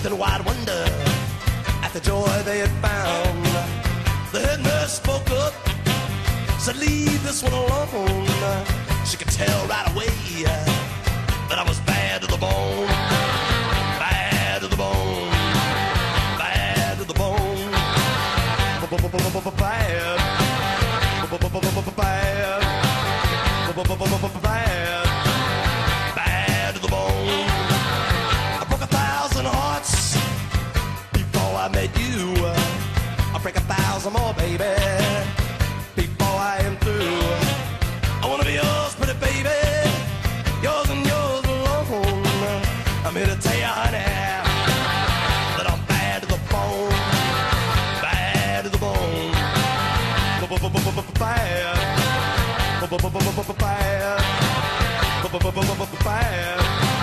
in wide wonder at the joy they had found. The head nurse spoke up, said, leave this one alone. She could tell right away that I was bad to the bone. Bad to the bone. Bad to the bone. Bad. Bad. Bad to the bone. I broke 1,000 hearts before I met you. I'll break 1,000 more, baby, before I am through. I wanna be yours, pretty baby, yours and yours alone. I'm here to tell you, honey, that I'm bad to the bone. Bad to the bone. Bad. Bad. Bad.